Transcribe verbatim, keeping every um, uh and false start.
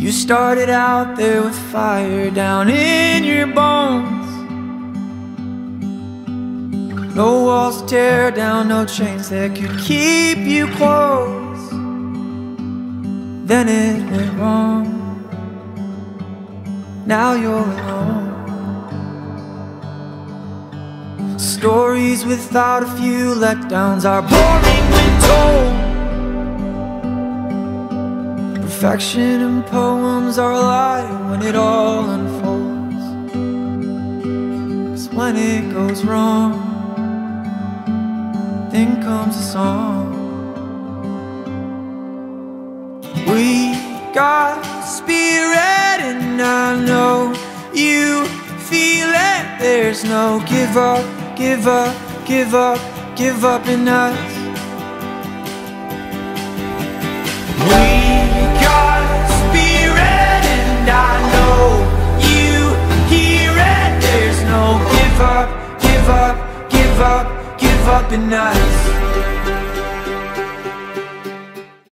You started out there with fire down in your bones. No walls to tear down, no chains that could keep you close. Then it went wrong. Now you're alone. Stories without a few letdowns are boring when told. Perfection in poems are a lie when it all unfolds. 'Cause when it goes wrong, then comes a song. We got spirit and I know you feel it. There's no give up, give up, give up, give up in us. We got spirit and I know you hear it. There's no give up, give up, give up, give up in us.